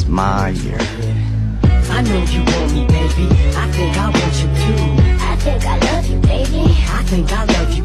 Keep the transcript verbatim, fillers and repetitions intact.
my year. I know you want me, baby. I think I want you too. I think I love you, baby. I think I love you